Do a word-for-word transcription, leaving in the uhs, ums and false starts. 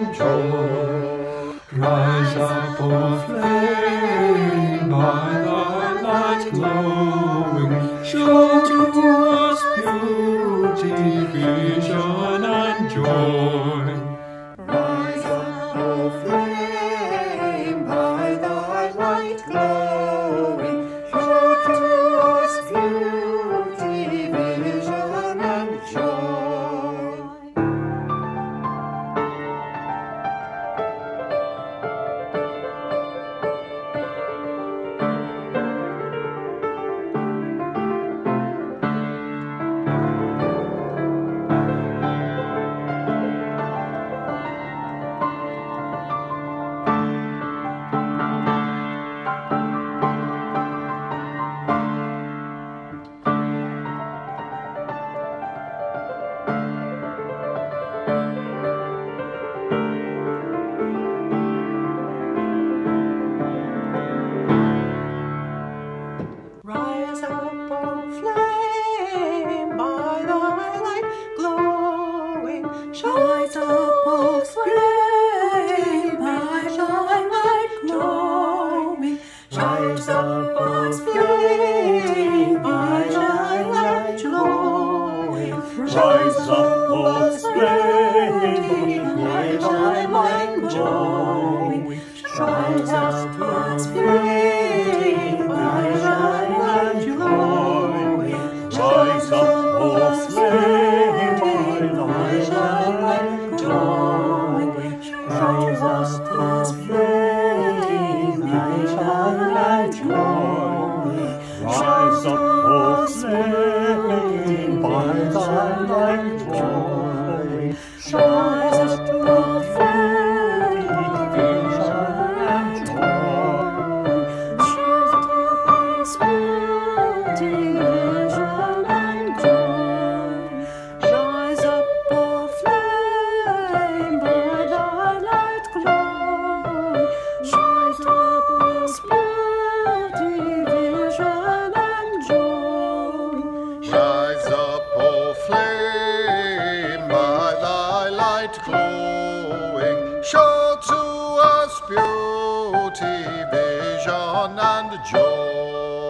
and joy. Rise up, O flame, by thy light glowing, show to us beauty, vision, and joy. Rise up, O flame, by thy light glowing, show to us beauty, vision, and joy. Rise up, O flame, by thy light glowing. Rise up, O flame, by thy light glowing. Rise up, O flame, by thy light glowing. Rise up, O flame, by thy light glowing. Rise up, O flame, by thy light glowing. Rise up, O flame, by thy light glowing. Rise up, O flame, by thy light glowing. Rise up, O flame, by thy light glowing. Rise up, O flame, Vision and joy. rise up, O beauty, vision, and joy. Rise up, O flame, by thy light glowing. Rise up, O beauty, vision, and joy. Rise up, O flame, by thy light glowing, show to us beauty, vision, and joy.